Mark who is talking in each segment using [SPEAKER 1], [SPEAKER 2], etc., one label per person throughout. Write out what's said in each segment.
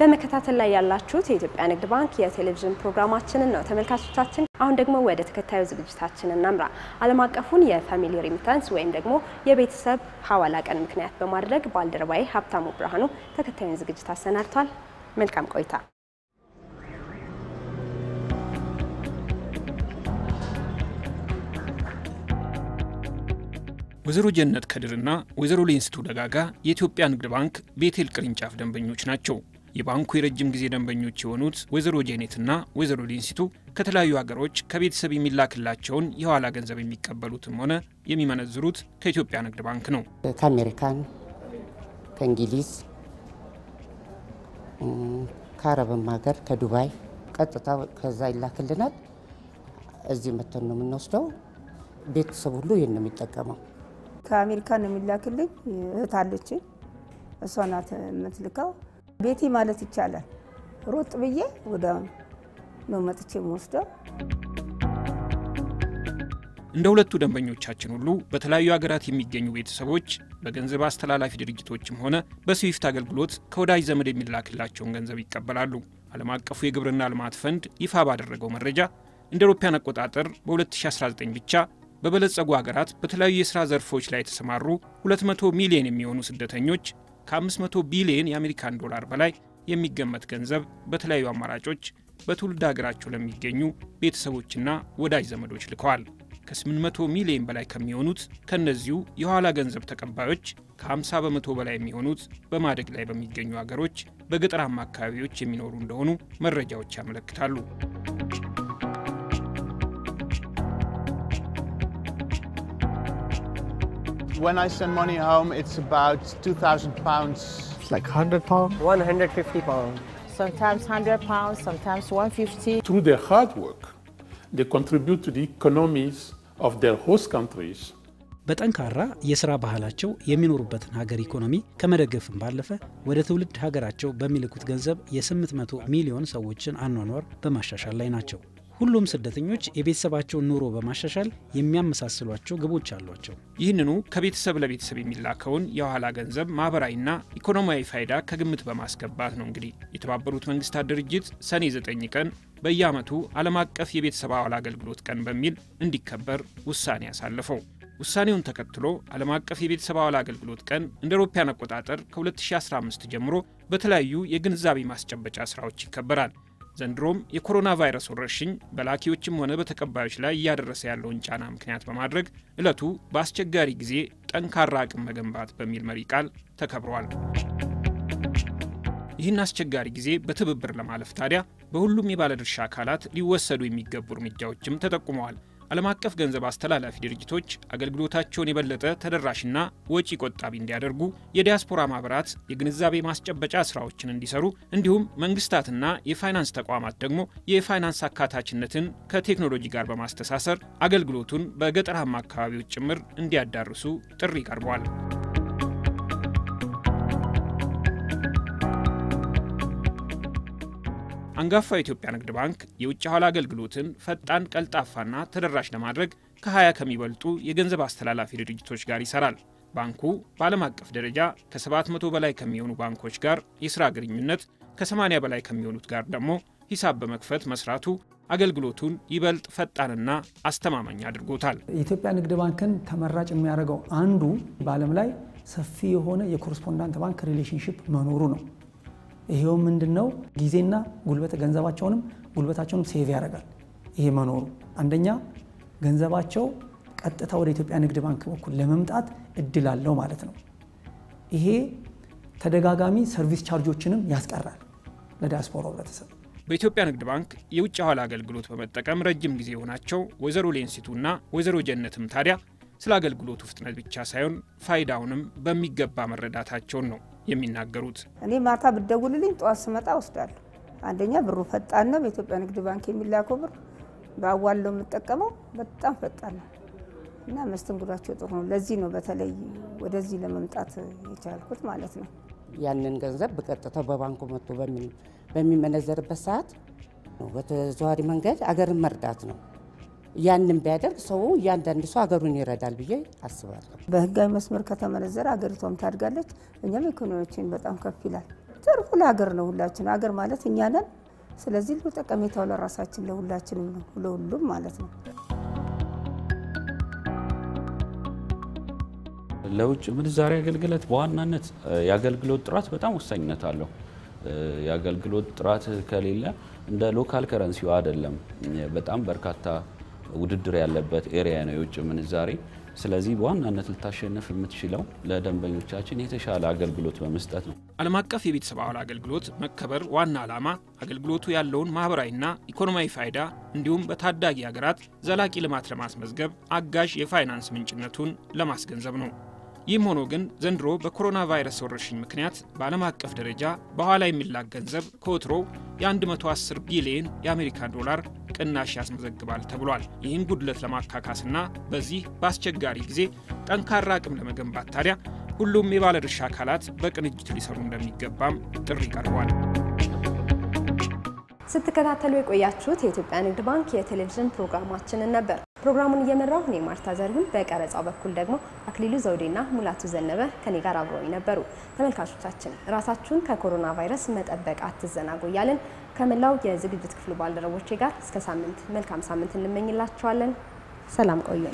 [SPEAKER 1] በመከታተል ላይ ያላችሁት የኢትዮጵያ ንግድ ባንክ የቴሌቪዥን ፕሮግራማችንን ነው ተመልካቾቻችን። አሁን ደግሞ ወደ ተከታዩ ዝግጅታችን እናምራ። ዓለም አቀፉን የፋሚሊ ሪሚታንስ ወይም ደግሞ የቤተሰብ ሐዋላ ቀን ምክንያት በማድረግ ባልደረባዬ ሀብታሙ ብርሃኑ ተከታዩን ዝግጅት አሰናድቷል። መልካም ቆይታ።
[SPEAKER 2] ወይዘሮ ጀነት ከድርና ወይዘሮ ሌንስቱ ደጋጋ የኢትዮጵያ ንግድ ባንክ ቤቴል ቅርንጫፍ ደንበኞች ናቸው። የባንኩ የረጅም ጊዜ ደንበኞች የሆኑት ወይዘሮ ጀነትና ወይዘሮ ሌንስቱ ከተለያዩ ሀገሮች ከቤተሰብ የሚላክላቸውን የሐዋላ ገንዘብ የሚቀበሉትም ሆነ የሚመነዝሩት ከኢትዮጵያ ንግድ ባንክ ነው።
[SPEAKER 3] ከአሜሪካን፣ ከእንግሊዝ፣ ከአረብም ሀገር ከዱባይ ቀጥታ ከዛ ይላክልናል። እዚህ መተን ነው የምንወስደው። ቤተሰብ ሁሉ ይሄን ነው የሚጠቀመው።
[SPEAKER 4] ከአሜሪካን የሚላክልኝ እህት አለች። እሷ ናት የምትልከው። ቤቴ ማለት ይቻላል ሮጥ ብዬ ወዳው ነው መጥቼ ወስደው።
[SPEAKER 2] እንደ ሁለቱ ደንበኞቻችን ሁሉ በተለያዩ ሀገራት የሚገኙ ቤተሰቦች በገንዘብ አስተላላፊ ድርጅቶችም ሆነ በስዊፍት አገልግሎት ከወዳጅ ዘመድ የሚላክላቸውን ገንዘብ ይቀበላሉ። ዓለም አቀፉ የግብርና ልማት ፈንድ ይፋ ባደረገው መረጃ እንደ አውሮፓውያን አቆጣጠር በ2019 ብቻ በበለጸጉ ሀገራት በተለያዩ የሥራ ዘርፎች ላይ የተሰማሩ 200 ሚሊዮን የሚሆኑ ስደተኞች ከ500 ቢሊዮን የአሜሪካን ዶላር በላይ የሚገመት ገንዘብ በተለያዩ አማራጮች በትውልድ ሀገራቸው ለሚገኙ ቤተሰቦችና ወዳጅ ዘመዶች ልከዋል። ከ800 ሚሊዮን በላይ ከሚሆኑት ከነዚሁ የሐዋላ ገንዘብ ተቀባዮች ከ50 በመቶ በላይ የሚሆኑት በማደግ ላይ በሚገኙ ሀገሮች በገጠራማ አካባቢዎች የሚኖሩ እንደሆኑ መረጃዎች ያመለክታሉ።
[SPEAKER 5] When I send money home, it's about 2,000 pounds.
[SPEAKER 6] It's like 100 pounds?
[SPEAKER 7] 150 pounds. Sometimes 100 pounds, sometimes 150.
[SPEAKER 6] Through their hard work, they contribute to the economies of their host countries.
[SPEAKER 8] በጠንካራ የሥራ ባህላቸው የሚኖሩበትን ሀገር ኢኮኖሚ ከመደገፍም ባለፈ ወደ ትውልድ ሀገራቸው በሚልኩት ገንዘብ የ800 ሚሊዮን ሰዎችን አኗኗር በማሻሻል ላይ ናቸው። ሁሉም ስደተኞች የቤተሰባቸውን ኑሮ በማሻሻል የሚያመሳስሏቸው ግቦች አሏቸው።
[SPEAKER 2] ይህንኑ ከቤተሰብ ለቤተሰብ የሚላከውን የሐዋላ ገንዘብ ማህበራዊና ኢኮኖሚያዊ ፋይዳ ከግምት በማስገባት ነው እንግዲህ የተባበሩት መንግስታት ድርጅት ሰኔ 9 ቀን በየዓመቱ ዓለም አቀፍ የቤተሰብ ሐዋላ አገልግሎት ቀን በሚል እንዲከበር ውሳኔ ያሳለፈው። ውሳኔውን ተከትሎ ዓለም አቀፍ የቤተሰብ ሐዋላ አገልግሎት ቀን እንደ አውሮፓውያን አቆጣጠር ከ2015 ጀምሮ በተለያዩ የግንዛቤ ማስጨበጫ ስራዎች ይከበራል። ዘንድሮም የኮሮና ቫይረስ ወረርሽኝ በላኪዎችም ሆነ በተቀባዮች ላይ እያደረሰ ያለውን ጫና ምክንያት በማድረግ ዕለቱ በአስቸጋሪ ጊዜ ጠንካራ አቅም መገንባት በሚል መሪ ቃል ተከብሯል። ይህን አስቸጋሪ ጊዜ በትብብር ለማለፍ ታዲያ በሁሉም የባለድርሻ አካላት ሊወሰዱ የሚገቡ እርምጃዎችም ተጠቁመዋል። ዓለም አቀፍ ገንዘብ አስተላላፊ ድርጅቶች አገልግሎታቸውን የበለጠ ተደራሽና ወጪ ቆጣቢ እንዲያደርጉ፣ የዲያስፖራ ማህበራት የግንዛቤ ማስጨበጫ ስራዎችን እንዲሰሩ፣ እንዲሁም መንግስታትና የፋይናንስ ተቋማት ደግሞ የፋይናንስ አካታችነትን ከቴክኖሎጂ ጋር በማስተሳሰር አገልግሎቱን በገጠራማ አካባቢዎች ጭምር እንዲያዳርሱ ጥሪ ቀርቧል። አንጋፋው የኢትዮጵያ ንግድ ባንክ የውጭ ሐዋላ አገልግሎትን ፈጣን፣ ቀልጣፋና ተደራሽ ለማድረግ ከ20 ከሚበልጡ የገንዘብ አስተላላፊ ድርጅቶች ጋር ይሰራል። ባንኩ በዓለም አቀፍ ደረጃ ከ700 በላይ ከሚሆኑ ባንኮች ጋር የሥራ ግንኙነት፣ ከ80 በላይ ከሚሆኑት ጋር ደግሞ ሂሳብ በመክፈት መስራቱ አገልግሎቱን ይበልጥ ፈጣንና አስተማማኝ አድርጎታል።
[SPEAKER 9] የኢትዮጵያ ንግድ ባንክን ተመራጭ የሚያደርገው አንዱ በዓለም ላይ ሰፊ የሆነ የኮረስፖንዳንት ባንክ ሪሌሽንሺፕ መኖሩ ነው። ይሄው ምንድነው ጊዜና ጉልበታቸውንም ሴቭ ያደርጋል። ይሄ መኖሩ አንደኛ ገንዘባቸው ቀጥታ ወደ ኢትዮጵያ ንግድ ባንክ በኩል ለመምጣት እድል አለው ማለት ነው። ይሄ ተደጋጋሚ ሰርቪስ ቻርጆችንም ያስቀራል ለዲያስፖራው ህብረተሰብ።
[SPEAKER 2] በኢትዮጵያ ንግድ ባንክ የውጭ ሐዋላ አገልግሎት በመጠቀም ረጅም ጊዜ ሆናቸው ወይዘሮ ሌንስቱና ወይዘሮ ጀነትም ታዲያ ስለ አገልግሎቱ ፍጥነት ብቻ ሳይሆን ፋይዳውንም በሚገባ መረዳታቸውን ነው የሚናገሩት።
[SPEAKER 4] እኔ ማታ ብደውልልኝ ጧት ስመጣ ወስዳለሁ። አንደኛ ብሩ ፈጣን ነው። በኢትዮጵያ ንግድ ባንክ የሚላከው ብር በአዋለው የምጠቀመው በጣም ፈጣን ነው እና መስተንግዷቸው ጥሩ ነው። ለዚህ ነው በተለይ ወደዚህ ለመምጣት የቻልኩት ማለት ነው።
[SPEAKER 3] ያንን ገንዘብ በቀጥታ በባንኩ መጥቶ በሚመነዘርበት ሰዓት በተዘዋዋሪ መንገድ አገርን መርዳት ነው። ያንን ቢያደርግ ሰው ያንዳንዱ ሰው አገሩን ይረዳል ብዬ አስባለሁ።
[SPEAKER 4] በህጋዊ መስመር ከተመነዘረ አገሪቷም ታድጋለች፣ እኛም ኢኮኖሚያችን በጣም ከፍ ይላል። ትርፉ ለሀገር ነው ሁላችን ሀገር ማለት እኛ ነን ስለዚህ ለጠቀሜታው ለራሳችን ለሁላችንም ነው ለሁሉም ማለት ነው
[SPEAKER 10] ለውጭ ምንዛሪ አገልግሎት በዋናነት ያገልግሎት ጥራት በጣም ወሳኝነት አለው ያገልግሎት ጥራት ከሌለ እንደ ሎካል ከረንሲው አይደለም በጣም በርካታ ውድድር ያለበት ኤሪያ ነው የውጭ ምንዛሪ ስለዚህ በዋናነት ልታሸነፍ የምትችለው ለደንበኞቻችን የተሻለ አገልግሎት በመስጠት ነው
[SPEAKER 2] ዓለም አቀፍ የቤተሰብ አባል አገልግሎት መከበር ዋና ዓላማ አገልግሎቱ ያለውን ማህበራዊና ኢኮኖሚያዊ ፋይዳ እንዲሁም በታዳጊ ሀገራት ዘላቂ ልማት ለማስመዝገብ አጋዥ የፋይናንስ ምንጭነቱን ለማስገንዘብ ነው ይህም ሆኖ ግን ዘንድሮ በኮሮና ቫይረስ ወረርሽኝ ምክንያት በዓለም አቀፍ ደረጃ በኋላ የሚላክ ገንዘብ ከወትሮ የ110 ቢሊዮን የአሜሪካን ዶላር ቅናሽ ያስመዘግባል ተብሏል ይህን ጉድለት ለማካካስና በዚህ በአስቸጋሪ ጊዜ ጠንካራ አቅም ለመገንባት ታዲያ ሁሉም የባለድርሻ አካላት በቅንጅት ሊሰሩ እንደሚገባም ጥሪ ቀርቧል
[SPEAKER 1] ስትከታተሉ የቆያችሁት የኢትዮጵያ ንግድ ባንክ የቴሌቪዥን ፕሮግራማችንን ነበር ፕሮግራሙን እየመራው እኔ ማርታ ዘሪሁን በቀረጻው በኩል ደግሞ አክሊሉ ዘውዴና ሙላቱ ዘነበ ከኔ ጋር አብረው ነበሩ ተመልካቾቻችን ራሳችሁን ከኮሮና ቫይረስ መጠበቅ አትዘናጉ እያልን ከመላው የዝግጅት ክፍሉ ባልደረቦቼ ጋር እስከ ሳምንት መልካም ሳምንት እንመኝላችኋለን ሰላም ቆዩን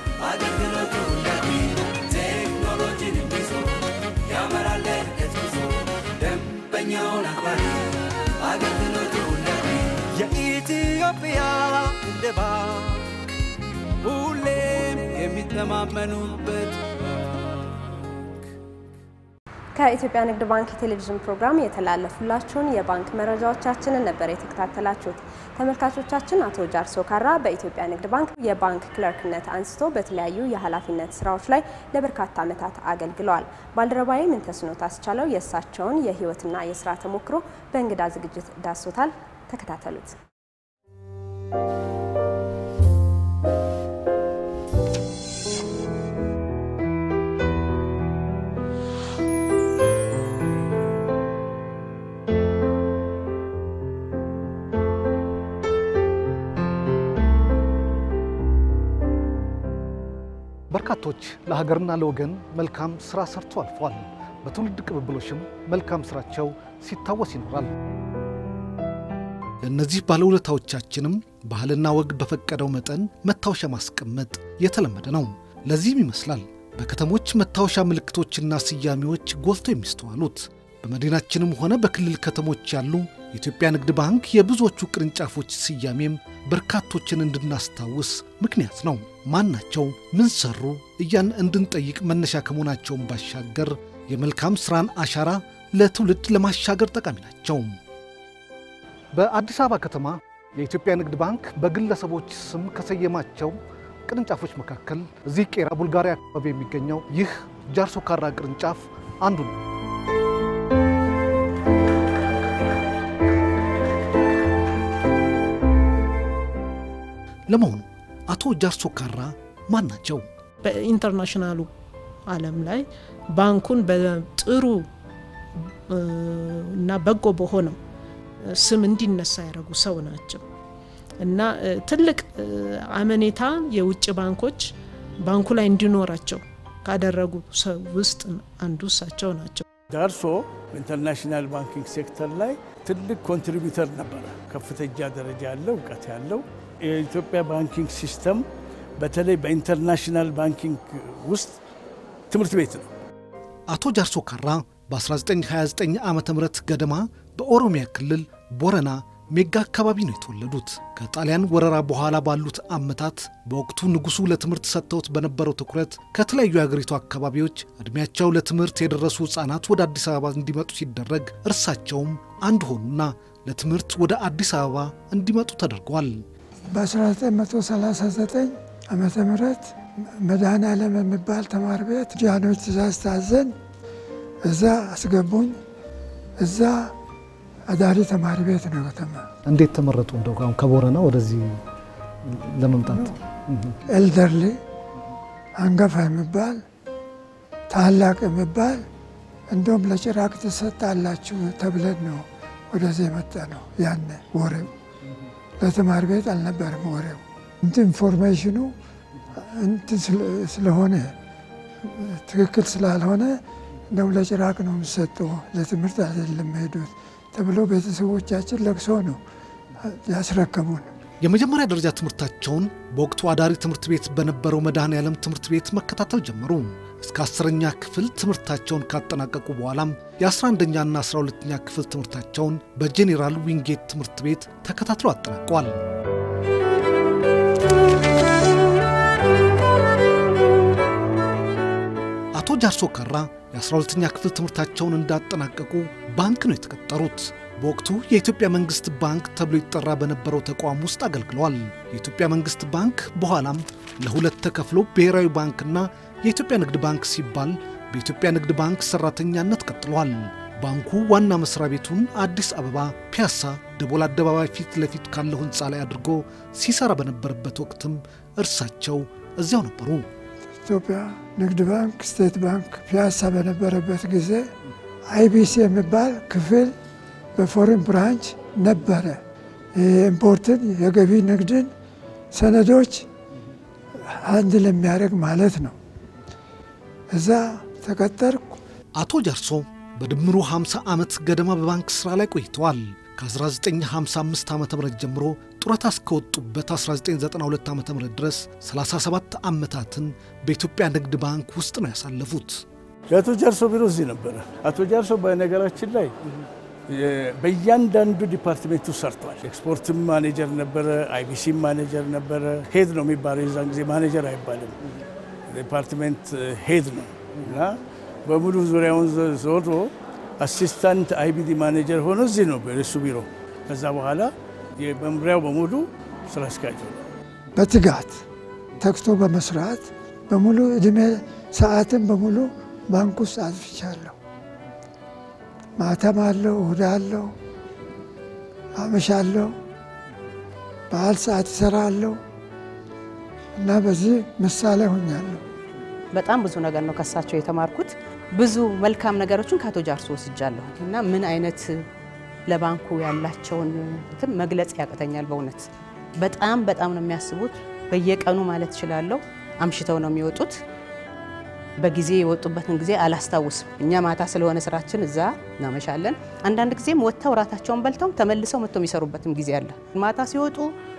[SPEAKER 1] ቴክኖሎጂን ቢዞ ያመራል እትብዞ ደንበኛውን አክባሪ አገልግሎቱ የኢትዮጵያ ንግድ ባንክ ሁሌም የሚተማመኑበት ከኢትዮጵያ ንግድ ባንክ ቴሌቪዥን ፕሮግራም የተላለፉላችሁን የባንክ መረጃዎቻችንን ነበር የተከታተላችሁት ተመልካቾቻችን አቶ ጃርሶ ካራ በኢትዮጵያ ንግድ ባንክ የባንክ ክለርክነት አንስቶ በተለያዩ የኃላፊነት ስራዎች ላይ ለበርካታ ዓመታት አገልግለዋል ባልደረባዬ ምንተስኖት አስቻለው የእሳቸውን የህይወትና የሥራ ተሞክሮ በእንግዳ ዝግጅት ዳሶታል ተከታተሉት
[SPEAKER 11] በርካቶች ለሀገርና ለወገን መልካም ስራ ሰርተው አልፈዋል በትውልድ ቅብብሎሽም መልካም ስራቸው ሲታወስ ይኖራል ለነዚህ ባለውለታዎቻችንም ባህልና ወግ በፈቀደው መጠን መታወሻ ማስቀመጥ የተለመደ ነው ለዚህም ይመስላል በከተሞች መታወሻ ምልክቶችና ስያሜዎች ጎልተው የሚስተዋሉት በመዲናችንም ሆነ በክልል ከተሞች ያሉ የኢትዮጵያ ንግድ ባንክ የብዙዎቹ ቅርንጫፎች ስያሜም በርካቶችን እንድናስታውስ ምክንያት ነው ማናቸው ምን ሰሩ እያን እንድንጠይቅ መነሻ ከመሆናቸው ባሻገር የመልካም ስራን አሻራ ለትውልድ ለማሻገር ጠቃሚ ናቸው በአዲስ አበባ ከተማ የኢትዮጵያ ንግድ ባንክ በግለሰቦች ስም ከሰየማቸው ቅርንጫፎች መካከል እዚህ ቄራ ቡልጋሪያ አካባቢ የሚገኘው ይህ ጃርሶ ካራ ቅርንጫፍ አንዱ ነው ለመሆኑ አቶ ጃርሶ ካራ ማን ናቸው
[SPEAKER 12] በኢንተርናሽናሉ ዓለም ላይ ባንኩን በጥሩ እና በጎ በሆነው ስም እንዲነሳ ያደረጉ ሰው ናቸው እና ትልቅ አመኔታ የውጭ ባንኮች ባንኩ ላይ እንዲኖራቸው ካደረጉ ሰው ውስጥ አንዱ እሳቸው ናቸው
[SPEAKER 13] ጃርሶ ኢንተርናሽናል ባንኪንግ ሴክተር ላይ ትልቅ ኮንትሪቢዩተር ነበር ከፍተኛ ደረጃ ያለው ዕውቀት ያለው የኢትዮጵያ ባንኪንግ ሲስተም በተለይ በኢንተርናሽናል ባንኪንግ ውስጥ ትምህርት ቤት ነው
[SPEAKER 11] አቶ ጃርሶ ካራ በ1929 ዓመተ ምህረት ገደማ በኦሮሚያ ክልል ቦረና ሜጋ አካባቢ ነው የተወለዱት ከጣሊያን ወረራ በኋላ ባሉት ዓመታት በወቅቱ ንጉሱ ለትምህርት ሰጥተውት በነበረው ትኩረት ከተለያዩ የሀገሪቱ አካባቢዎች እድሜያቸው ለትምህርት የደረሱ ህጻናት ወደ አዲስ አበባ እንዲመጡ ሲደረግ እርሳቸውም አንድ ሆኑና ለትምህርት ወደ አዲስ አበባ እንዲመጡ ተደርጓል
[SPEAKER 14] በ1939 ዓመተ ምህረት መድኃኔዓለም የሚባል ተማሪ ቤት ጃኖች ትእዛዝ ታዘን እዛ አስገቡኝ እዛ አዳሪ ተማሪ ቤት ነው ከተማ
[SPEAKER 11] እንዴት ተመረጡ እንደው ከቦረና ወደዚህ ለመምጣት
[SPEAKER 14] ኤልደርሊ አንገፋ የሚባል ታላቅ የሚባል እንደውም ለጭራቅ ተሰጣላችሁ ተብለን ነው ወደዚህ መጣ ነው ያኔ ወሬው ለተማሪ ቤት አልነበረም ወሬው ኢንፎርሜሽኑ ስለሆነ ትክክል ስላልሆነ እንደው ለጭራቅ ነው የሚሰጠው ለትምህርት አይደለም ሄዱት ተብሎ ቤተሰቦቻችን ለቅሶ ነው ያስረከሙን።
[SPEAKER 11] የመጀመሪያ ደረጃ ትምህርታቸውን በወቅቱ አዳሪ ትምህርት ቤት በነበረው መድኃኔዓለም ትምህርት ቤት መከታተል ጀመሩ። እስከ 10ኛ ክፍል ትምህርታቸውን ካጠናቀቁ በኋላም የ11ኛና 12ኛ ክፍል ትምህርታቸውን በጄኔራል ዊንጌት ትምህርት ቤት ተከታትለው አጠናቀዋል። አቶ ጃርሶ ካራ የ12ኛ ክፍል ትምህርታቸውን እንዳጠናቀቁ ባንክ ነው የተቀጠሩት። በወቅቱ የኢትዮጵያ መንግስት ባንክ ተብሎ ይጠራ በነበረው ተቋም ውስጥ አገልግለዋል። የኢትዮጵያ መንግስት ባንክ በኋላም ለሁለት ተከፍሎ ብሔራዊ ባንክና የኢትዮጵያ ንግድ ባንክ ሲባል በኢትዮጵያ ንግድ ባንክ ሰራተኛነት ቀጥሏል። ባንኩ ዋና መስሪያ ቤቱን አዲስ አበባ ፒያሳ ደቦል አደባባይ ፊት ለፊት ካለው ህንፃ ላይ አድርጎ ሲሰራ በነበረበት ወቅትም እርሳቸው እዚያው ነበሩ።
[SPEAKER 14] ኢትዮጵያ ንግድ ባንክ ስቴት ባንክ ፒያሳ በነበረበት ጊዜ አይቢሲ የሚባል ክፍል በፎሬን ብራንች ነበረ። ኢምፖርትን የገቢ ንግድን ሰነዶች አንድ ለሚያደርግ ማለት ነው። እዛ ተቀጠርኩ።
[SPEAKER 11] አቶ ጃርሶ በድምሩ 50 ዓመት ገደማ በባንክ ስራ ላይ ቆይተዋል። ከ1955 ዓ.ም ጀምሮ ጡረታ እስከወጡበት 1992 ዓ.ም ድረስ 37 ዓመታትን በኢትዮጵያ ንግድ ባንክ ውስጥ ነው ያሳለፉት።
[SPEAKER 13] የአቶ ጃርሶ ቢሮ እዚህ ነበረ። አቶ ጃርሶ በነገራችን ላይ በእያንዳንዱ ዲፓርትሜንቱ ሰርቷል። ኤክስፖርት ማኔጀር ነበረ፣ አይቢሲ ማኔጀር ነበረ። ሄድ ነው የሚባለው የዛን ጊዜ ማኔጀር አይባልም፣ ዲፓርትሜንት ሄድ ነው እና በሙሉ ዙሪያውን ዞሮ አሲስታንት አይቢዲ ማኔጀር ሆኖ እዚህ ነው በእሱ ቢሮ። ከዛ በኋላ የመምሪያው በሙሉ ስራ አስኪያጅ ነው።
[SPEAKER 14] በትጋት ተግቶ በመስራት በሙሉ እድሜ ሰዓትን በሙሉ ባንክ ውስጥ አጥፍቻለሁ። ማታም አለው፣ እሁድ አለው፣ አመሻለሁ፣ በዓል ሰዓት እሰራለሁ እና በዚህ ምሳሌ ሆኛለሁ።
[SPEAKER 15] በጣም ብዙ ነገር ነው ከሳቸው የተማርኩት። ብዙ መልካም ነገሮችን ከአቶ ጃርሶ ወስጃለሁ እና ምን አይነት ለባንኩ ያላቸውን መግለጽ ያቀተኛል። በእውነት በጣም ነው የሚያስቡት። በየቀኑ ማለት እችላለሁ አምሽተው ነው የሚወጡት። በጊዜ የወጡበትን ጊዜ አላስታውስም። እኛ ማታ ስለሆነ ስራችን እዛ እናመሻለን። አንዳንድ ጊዜም ወጥተው ራታቸውን በልተው ተመልሰው መጥተው የሚሰሩበትም ጊዜ አለ። ማታ ሲወጡ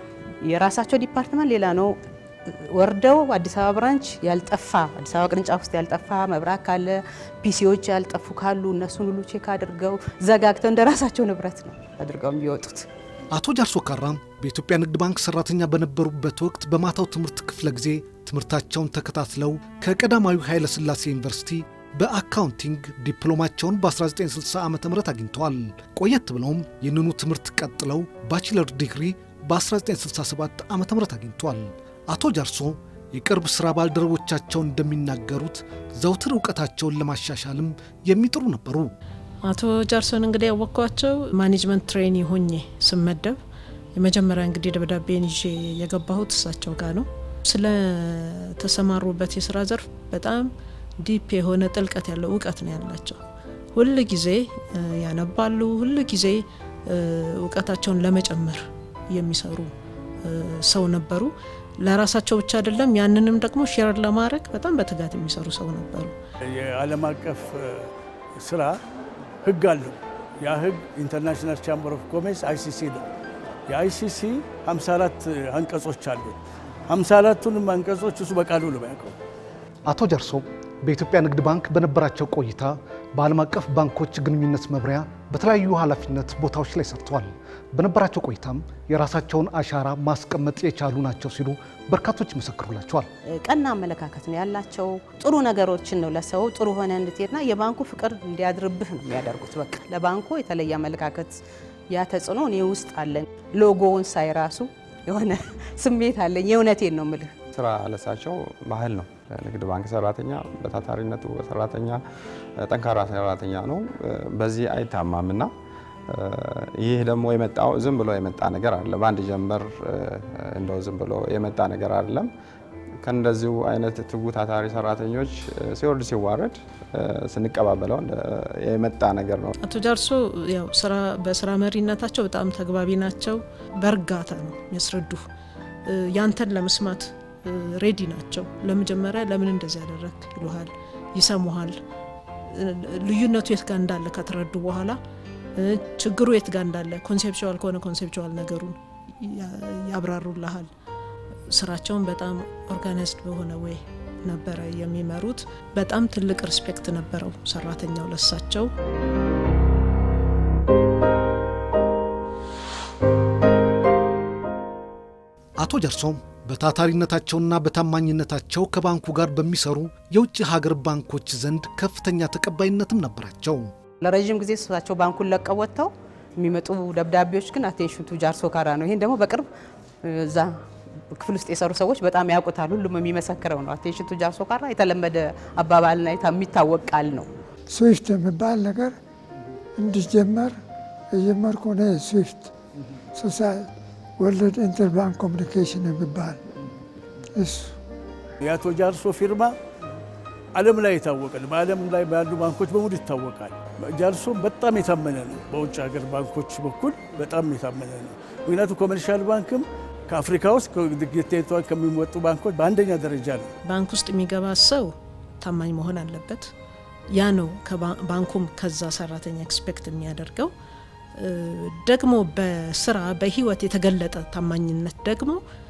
[SPEAKER 15] የራሳቸው ዲፓርትመንት ሌላ ነው። ወርደው አዲስ አበባ ብራንች ያልጠፋ አዲስ አበባ ቅርንጫፍ ውስጥ ያልጠፋ መብራት ካለ ፒሲዎች ያልጠፉ ካሉ እነሱን ሁሉ ቼክ አድርገው ዘጋግተው እንደራሳቸው ንብረት ነው አድርገው የሚወጡት።
[SPEAKER 11] አቶ ጃርሶ ካራ በኢትዮጵያ ንግድ ባንክ ሰራተኛ በነበሩበት ወቅት በማታው ትምህርት ክፍለ ጊዜ ትምህርታቸውን ተከታትለው ከቀዳማዊ ኃይለ ሥላሴ ዩኒቨርሲቲ በአካውንቲንግ ዲፕሎማቸውን በ1960 ዓ.ም አግኝተዋል። ቆየት ብለውም ይህንኑ ትምህርት ቀጥለው ባችለር ዲግሪ በ1967 ዓ.ም አግኝተዋል። አቶ ጃርሶ የቅርብ ስራ ባልደረቦቻቸውን እንደሚናገሩት ዘውትር ዕውቀታቸውን ለማሻሻልም የሚጥሩ ነበሩ።
[SPEAKER 12] አቶ ጃርሶን እንግዲህ ያወቅኳቸው ማኔጅመንት ትሬኒ ሆኜ ስመደብ የመጀመሪያ እንግዲህ ደብዳቤን ይዤ የገባሁት እሳቸው ጋር ነው። ስለ ተሰማሩበት የሥራ ዘርፍ በጣም ዲፕ የሆነ ጥልቀት ያለው ዕውቀት ነው ያላቸው። ሁሉ ጊዜ ያነባሉ፣ ሁሉ ጊዜ ዕውቀታቸውን ለመጨመር የሚሰሩ ሰው ነበሩ። ለራሳቸው ብቻ አይደለም ያንንም ደግሞ ሼር ለማድረግ በጣም በትጋት የሚሰሩ ሰው ነበሩ።
[SPEAKER 13] የዓለም አቀፍ ስራ ህግ አለው። ያ ህግ ኢንተርናሽናል ቻምበር ኦፍ ኮሜርስ አይሲሲ ነው። የአይሲሲ 54 አንቀጾች አሉ። 54ቱንም አንቀጾች እሱ በቃሉ ነው የሚያውቀው።
[SPEAKER 11] አቶ ጃርሶ በኢትዮጵያ ንግድ ባንክ በነበራቸው ቆይታ በዓለም አቀፍ ባንኮች ግንኙነት መምሪያ በተለያዩ ኃላፊነት ቦታዎች ላይ ሰርተዋል። በነበራቸው ቆይታም የራሳቸውን አሻራ ማስቀመጥ የቻሉ ናቸው ሲሉ በርካቶች ይመሰክሩላቸዋል።
[SPEAKER 15] ቀና አመለካከት ነው ያላቸው። ጥሩ ነገሮችን ነው ለሰው ጥሩ ሆነ እንድትሄድና የባንኩ ፍቅር እንዲያድርብህ ነው የሚያደርጉት። በቃ ለባንኩ የተለየ አመለካከት ያ ተጽዕኖ እኔ ውስጥ አለኝ። ሎጎውን ሳይ ራሱ የሆነ ስሜት አለኝ። የእውነቴን ነው የምልህ።
[SPEAKER 16] ስራ ለሳቸው ባህል ነው። ንግድ ባንክ ሰራተኛ በታታሪነቱ ሰራተኛ ጠንካራ ሰራተኛ ነው። በዚህ አይታማምና ይህ ደግሞ የመጣው ዝም ብሎ የመጣ ነገር አይደለም። በአንድ ጀንበር እንደው ዝም ብሎ የመጣ ነገር አይደለም። ከእንደዚሁ አይነት ትጉ ታታሪ ሰራተኞች ሲወርድ ሲዋረድ ስንቀባበለው የመጣ ነገር ነው።
[SPEAKER 12] አቶ ጃርሶ ያው በስራ መሪነታቸው በጣም ተግባቢ ናቸው። በእርጋታ ነው የሚያስረዱ። ያንተን ለመስማት ሬዲ ናቸው። ለመጀመሪያ ለምን እንደዚህ ያደረክ ይሉሃል፣ ይሰሙሃል። ልዩነቱ የት ጋር እንዳለ ከተረዱ በኋላ ችግሩ የት ጋር እንዳለ ኮንሴፕቹዋል ከሆነ ኮንሴፕቹዋል ነገሩን ያብራሩልሃል። ስራቸውን በጣም ኦርጋናይዝድ በሆነ ወይ ነበረ የሚመሩት። በጣም ትልቅ ሪስፔክት ነበረው ሰራተኛው ለሳቸው።
[SPEAKER 11] አቶ ጀርሶም በታታሪነታቸውና በታማኝነታቸው ከባንኩ ጋር በሚሰሩ የውጭ ሀገር ባንኮች ዘንድ ከፍተኛ ተቀባይነትም ነበራቸው።
[SPEAKER 15] ለረጅም ጊዜ እሳቸው ባንኩን ለቀው ወጥተው የሚመጡ ደብዳቤዎች ግን አቴንሽን ቱ ጃርሶ ካራ ነው። ይሄን ደግሞ በቅርብ እዛ ክፍል ውስጥ የሰሩ ሰዎች በጣም ያውቁታል። ሁሉም የሚመሰክረው ነው። አቴንሽን ቱ ጃርሶ ካራ የተለመደ አባባልና የሚታወቅ ቃል ነው።
[SPEAKER 14] ስዊፍት የሚባል ነገር እንዲጀመር የጀመርኩ ነው። ስዊፍት ሶሳይ ወርልድ ኢንተርባንክ ኮሚኒኬሽን የሚባል እሱ
[SPEAKER 13] የአቶ ጃርሶ ፊርማ ዓለም ላይ የታወቀ ነው። በዓለም ላይ ባሉ ባንኮች በሙሉ ይታወቃል። ጃርሶ በጣም የታመነ ነው። በውጭ ሀገር ባንኮች በኩል በጣም የታመነ ነው። ምክንያቱም ኮመርሻል ባንክም ከአፍሪካ ውስጥ ከሚወጡ ባንኮች በአንደኛ ደረጃ ነው።
[SPEAKER 12] ባንክ ውስጥ የሚገባ ሰው ታማኝ መሆን አለበት። ያ ነው ባንኩም ከዛ ሰራተኛ ኤክስፔክት የሚያደርገው። ደግሞ በስራ በህይወት የተገለጠ ታማኝነት ደግሞ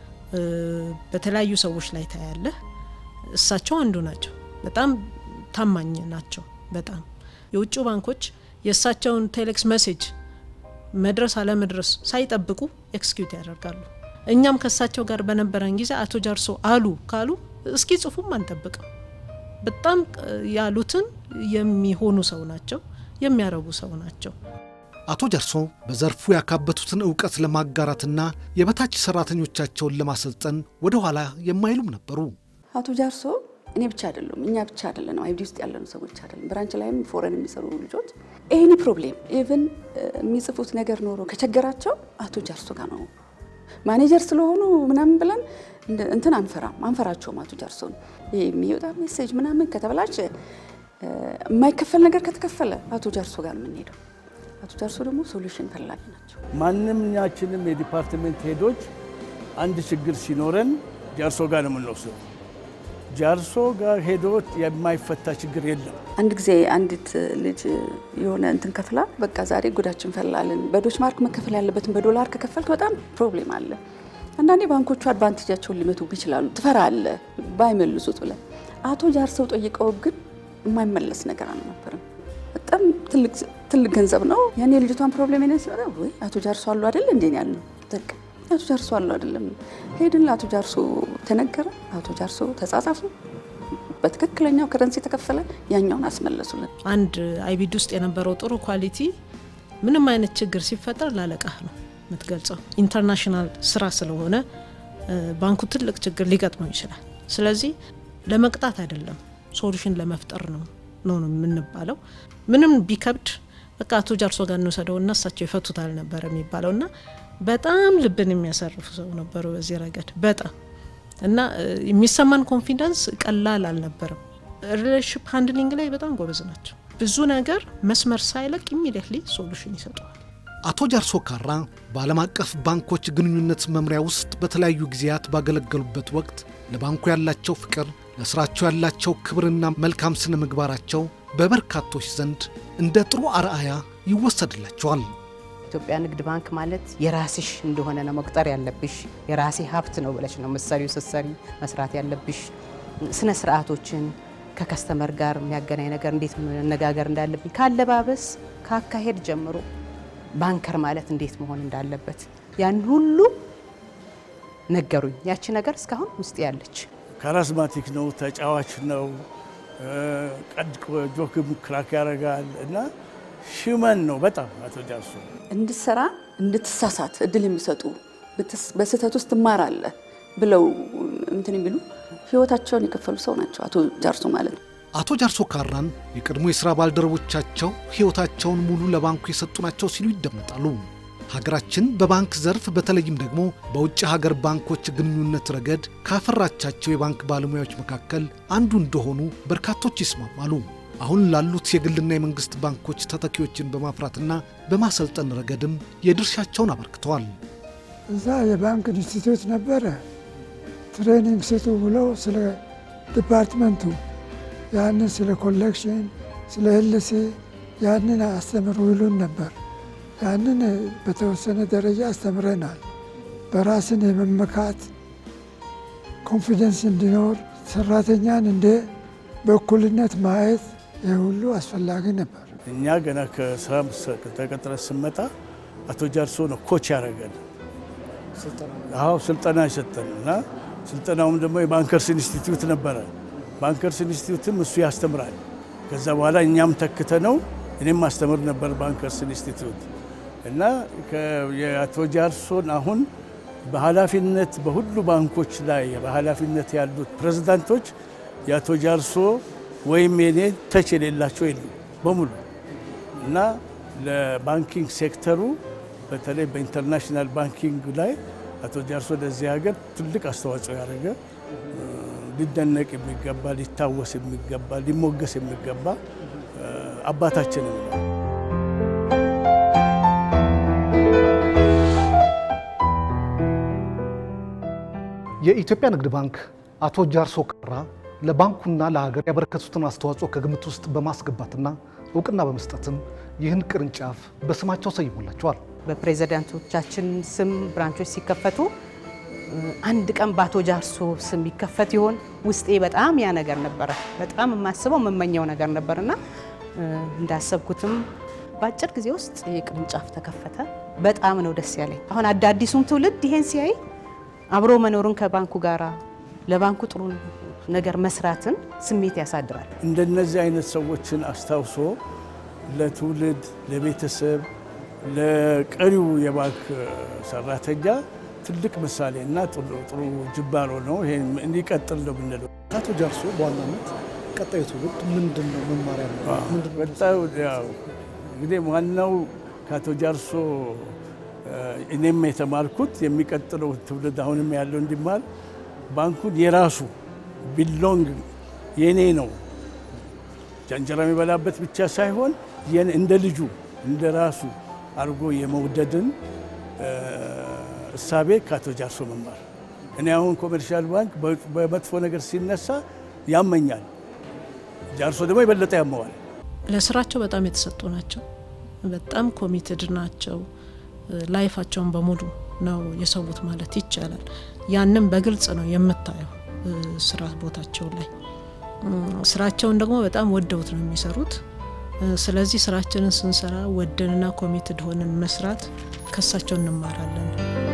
[SPEAKER 12] በተለያዩ ሰዎች ላይ ታያለ። እሳቸው አንዱ ናቸው። በጣም ታማኝ ናቸው። በጣም የውጭ ባንኮች የእሳቸውን ቴሌክስ ሜሴጅ መድረስ አለ መድረስ ሳይጠብቁ ኤክስኪዩት ያደርጋሉ። እኛም ከእሳቸው ጋር በነበረን ጊዜ አቶ ጃርሶ አሉ ካሉ እስኪ ጽፉም አንጠብቅም። በጣም ያሉትን የሚሆኑ ሰው ናቸው፣ የሚያረጉ ሰው ናቸው።
[SPEAKER 11] አቶ ጀርሶ በዘርፉ ያካበቱትን ዕውቀት ለማጋራትና የበታች ሰራተኞቻቸውን ለማሰልጠን ወደ ኋላ የማይሉም ነበሩ።
[SPEAKER 17] አቶ ጃርሶ እኔ ብቻ አይደለም እኛ ብቻ አይደለም አይዲ ውስጥ ያለነው ሰዎች አይደለም ብራንች ላይም ፎረን የሚሰሩ ልጆች ኤኒ ፕሮብሌም ኢቭን የሚጽፉት ነገር ኖሮ ከቸገራቸው አቶ ጃርሶ ጋር ነው ማኔጀር ስለሆኑ ምናምን ብለን እንትን አንፈራቸውም። አቶ ጃርሶን የሚወጣ ሜሴጅ ምናምን ከተበላሸ የማይከፈል ነገር ከተከፈለ አቶ ጃርሶ ጋር ምን ሄደው አቶ ጃርሶ ደግሞ ሶሉሽን ፈላጊ ናቸው።
[SPEAKER 13] ማንኛችንም የዲፓርትመንት ሄዶች አንድ ችግር ሲኖረን ጃርሶ ጋር ነው የምንወስደው። ጃርሶ ጋር ሄዶ የማይፈታ ችግር የለም።
[SPEAKER 17] አንድ ጊዜ አንዲት ልጅ የሆነ እንትን ከፍላ በቃ ዛሬ ጉዳችን ፈላልን በዶች ማርክ መከፈል ያለበትን በዶላር ከከፈልክ በጣም ፕሮብሌም አለ። አንዳንዴ ባንኮቹ አድቫንቴጃቸውን ሊመቱ ይችላሉ። ትፈራለ ባይመልሱት ብለ አቶ ጃርሶ ጠይቀው ግን የማይመለስ ነገር አልነበረም። በጣም ትልቅ ገንዘብ ነው። ያኔ ልጅቷን ፕሮብሌም የነሰረ ወይ አቶ ጃርሶ አሉ አይደል እንዴ ያለው ተክ አቶ ጃርሶ አሉ አይደለም ሄድን አቶ ጃርሶ ተነገረ። አቶ ጃርሶ ተጻጻፉ በትክክለኛው ከረንሲ ተከፈለ ያኛውን አስመለሱልን።
[SPEAKER 12] አንድ አይቢዲ ውስጥ የነበረው ጥሩ ኳሊቲ ምንም አይነት ችግር ሲፈጠር ላለቃህ ነው የምትገልጸው። ኢንተርናሽናል ስራ ስለሆነ ባንኩ ትልቅ ችግር ሊገጥመው ይችላል። ስለዚህ ለመቅጣት አይደለም ሶሉሽን ለመፍጠር ነው የምንባለው። ምንም ቢከብድ በቃ አቶ ጃርሶ ጋር ነው ሰደውና እሳቸው ይፈቱታል ነበር የሚባለውና በጣም ልብን የሚያሰርፉ ሰው ነበሩ በዚህ ረገድ በጣም እና የሚሰማን ኮንፊደንስ ቀላል አልነበረም። ሪሌሽንሺፕ ሃንድሊንግ ላይ በጣም ጎበዝ ናቸው። ብዙ ነገር መስመር ሳይለቅ ኢሚዲየትሊ ሶሉሽን ይሰጣሉ።
[SPEAKER 11] አቶ ጃርሶ ካራ በዓለም አቀፍ ባንኮች ግንኙነት መምሪያ ውስጥ በተለያዩ ጊዜያት ባገለገሉበት ወቅት ለባንኩ ያላቸው ፍቅር፣ ለስራቸው ያላቸው ክብርና መልካም ስነ ምግባራቸው በበርካቶች ዘንድ እንደ ጥሩ አርአያ ይወሰድላቸዋል።
[SPEAKER 15] ኢትዮጵያ ንግድ ባንክ ማለት የራስሽ እንደሆነ ነው መቁጠር ያለብሽ። የራሴ ሀብት ነው ብለሽ ነው መሰሪው ሰሰሪ መስራት ያለብሽ። ስነ ስርዓቶችን ከከስተመር ጋር የሚያገናኝ ነገር እንዴት መነጋገር እንዳለብኝ ካለባበስ ካካሄድ ጀምሮ ባንከር ማለት እንዴት መሆን እንዳለበት ያን ሁሉ ነገሩኝ። ያቺ ነገር እስካሁን ውስጥ ያለች
[SPEAKER 13] ካሪዝማቲክ ነው፣ ተጫዋች ነው፣ ቀድ ጆክም ክራክ ያረጋል እና ሂውማን ነው በጣም አቶ ጃርሶ።
[SPEAKER 17] እንድትሰራ እንድትሳሳት እድል የሚሰጡ በስህተት ውስጥ ትማራለህ ብለው እንትን የሚሉ ህይወታቸውን የከፈሉ ሰው ናቸው አቶ ጃርሶ ማለት።
[SPEAKER 11] አቶ ጃርሶ ካራን የቀድሞ የሥራ ባልደረቦቻቸው ህይወታቸውን ሙሉ ለባንኩ የሰጡ ናቸው ሲሉ ይደመጣሉ። ሀገራችን በባንክ ዘርፍ በተለይም ደግሞ በውጭ ሀገር ባንኮች ግንኙነት ረገድ ካፈራቻቸው የባንክ ባለሙያዎች መካከል አንዱ እንደሆኑ በርካቶች ይስማማሉ። አሁን ላሉት የግልና የመንግስት ባንኮች ተተኪዎችን በማፍራትና በማሰልጠን ረገድም የድርሻቸውን አበርክተዋል።
[SPEAKER 14] እዛ የባንክ ኢንስቲትዩት ነበረ። ትሬኒንግ ስጡ ብለው ስለ ዲፓርትመንቱ ያንን ስለ ኮሌክሽን ስለ ህልሴ ያንን አስተምሩ ይሉን ነበር። ያንን በተወሰነ ደረጃ አስተምረናል። በራስን የመመካት ኮንፊደንስ እንዲኖር ሰራተኛን እንደ በእኩልነት ማየት የሁሉ አስፈላጊ ነበር።
[SPEAKER 13] እኛ ገና ከስራ ተቀጥረን ስንመጣ አቶ ጃርሶ ነው ኮች ያደረገን። ስልጠና ይሰጠን እና ስልጠናውም ደግሞ የባንከርስ ኢንስቲትዩት ነበረ። ባንከርስ ኢንስቲትዩትም እሱ ያስተምራል። ከዛ በኋላ እኛም ተክተ ነው እኔም ማስተምር ነበር ባንከርስ ኢንስቲትዩት እና የአቶ ጃርሶን አሁን በኃላፊነት በሁሉ ባንኮች ላይ በኃላፊነት ያሉት ፕሬዝዳንቶች የአቶ ጃርሶ ወይም የኔ ተች የሌላቸው የሉ በሙሉ እና ለባንኪንግ ሴክተሩ በተለይ በኢንተርናሽናል ባንኪንግ ላይ አቶ ጃርሶ ለዚህ ሀገር ትልቅ አስተዋጽኦ ያደረገ ሊደነቅ የሚገባ ሊታወስ የሚገባ ሊሞገስ የሚገባ አባታችን ነው።
[SPEAKER 11] የኢትዮጵያ ንግድ ባንክ አቶ ጃርሶ ካራ ለባንኩና ለሀገር ያበረከቱትን አስተዋጽኦ ከግምት ውስጥ በማስገባትና እውቅና በመስጠትም ይህን ቅርንጫፍ በስማቸው ሰይሞላቸዋል።
[SPEAKER 15] በፕሬዝዳንቶቻችን ስም ብራንቾች ሲከፈቱ አንድ ቀን በአቶ ጃርሶ ስም ይከፈት ይሆን ውስጤ በጣም ያ ነገር ነበረ። በጣም የማስበው የምመኘው ነገር ነበርና እንዳሰብኩትም በአጭር ጊዜ ውስጥ የቅርንጫፍ ተከፈተ። በጣም ነው ደስ ያለኝ። አሁን አዳዲሱም ትውልድ ይሄን ሲያይ አብሮ መኖሩን ከባንኩ ጋራ ለባንኩ ጥሩ ነገር መስራትን ስሜት ያሳድራል።
[SPEAKER 13] እንደነዚህ አይነት ሰዎችን አስታውሶ ለትውልድ ለቤተሰብ ለቀሪው የባንክ ሰራተኛ ትልቅ ምሳሌ እና ጥሩ ጅባሮ ነው። ይሄን እንዲቀጥል ነው ብንለው
[SPEAKER 11] አቶ ጃርሶ በዋናነት ቀጣዩ ትውልድ ምንድነው መማር ያለው?
[SPEAKER 13] ምንድነው ያው እንግዲህ ዋናው ከአቶ ጃርሶ እኔም የተማርኩት የሚቀጥለው ትውልድ አሁንም ያለው እንዲማር ባንኩን የራሱ ቢሎንግ የኔ ነው ጃንጀራ የሚበላበት ብቻ ሳይሆን እንደ ልጁ እንደ ራሱ አርጎ የመውደድን እሳቤ ከአቶ ጃርሶ መማር። እኔ አሁን ኮሜርሻል ባንክ በመጥፎ ነገር ሲነሳ ያመኛል፣ ጃርሶ ደግሞ የበለጠ ያመዋል።
[SPEAKER 12] ለስራቸው በጣም የተሰጡ ናቸው። በጣም ኮሚትድ ናቸው። ላይፋቸውን በሙሉ ነው የሰውት ማለት ይቻላል። ያንን በግልጽ ነው የምታየው ስራ ቦታቸው ላይ። ስራቸውን ደግሞ በጣም ወደውት ነው የሚሰሩት። ስለዚህ ስራችንን ስንሰራ ወደንና ኮሚትድ ሆነን መስራት ከሳቸው እንማራለን።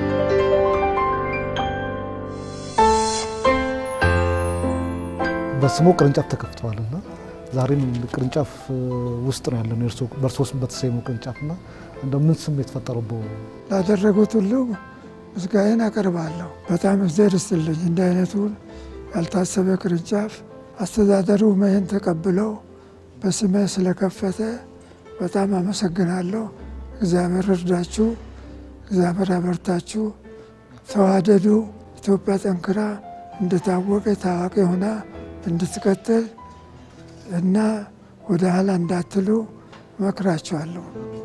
[SPEAKER 11] በስሙ ቅርንጫፍ ተከፍቷልና ዛሬም ቅርንጫፍ ውስጥ ነው ያለነው። በርሶስ በተሰየመው ቅርንጫፍና እንደምን ስሜት ፈጠረው?
[SPEAKER 14] ላደረጉት ሁሉ ምስጋናን አቀርባለሁ። በጣም እግዚአብሔር ይስጥልኝ። እንዲህ አይነቱን ያልታሰበ ቅርንጫፍ አስተዳደሩ መሄን ተቀብለው በስሜ ስለከፈተ በጣም አመሰግናለሁ። እግዚአብሔር ይርዳችሁ፣ እግዚአብሔር ያበርታችሁ። ተዋደዱ። ኢትዮጵያ ጠንክራ እንደታወቀ ታዋቂ ሆና እንድትቀጥል እና ወደ ኋላ እንዳትሉ መክራችኋለሁ።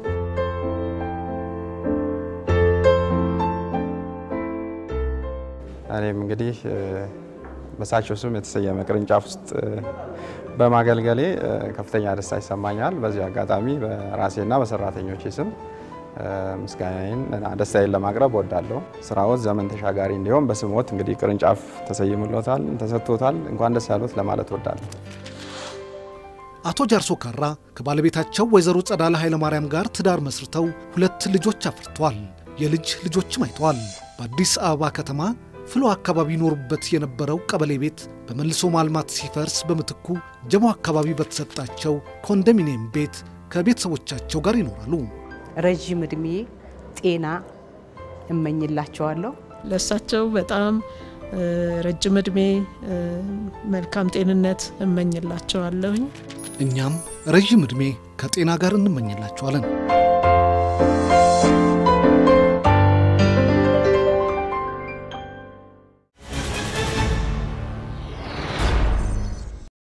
[SPEAKER 16] እኔም እንግዲህ በሳቸው ስም የተሰየመ ቅርንጫፍ ውስጥ በማገልገሌ ከፍተኛ ደስታ ይሰማኛል። በዚህ አጋጣሚ በራሴና በሰራተኞቼ ስም ምስጋናዬን እና ደስታዬን ለማቅረብ እወዳለሁ። ስራዎት ዘመን ተሻጋሪ እንዲሆን በስሞት እንግዲህ ቅርንጫፍ ተሰይሞሎታል፣ ተሰጥቶታል። እንኳን ደስ ያሉት ለማለት እወዳለሁ።
[SPEAKER 11] አቶ ጃርሶ ካራ ከባለቤታቸው ወይዘሮ ጸዳለ ኃይለማርያም ጋር ትዳር መስርተው 2 ልጆች አፍርተዋል። የልጅ ልጆችም አይተዋል። በአዲስ አበባ ከተማ ፍሎ አካባቢ ይኖሩበት የነበረው ቀበሌ ቤት በመልሶ ማልማት ሲፈርስ በምትኩ ጀሞ አካባቢ በተሰጣቸው ኮንዶሚኒየም ቤት ከቤተሰቦቻቸው ጋር ይኖራሉ።
[SPEAKER 15] ረጅም እድሜ ጤና እመኝላቸዋለሁ።
[SPEAKER 12] ለሳቸው በጣም ረጅም እድሜ መልካም ጤንነት እመኝላቸዋለሁ።
[SPEAKER 11] እኛም ረጅም እድሜ ከጤና ጋር እንመኝላቸዋለን።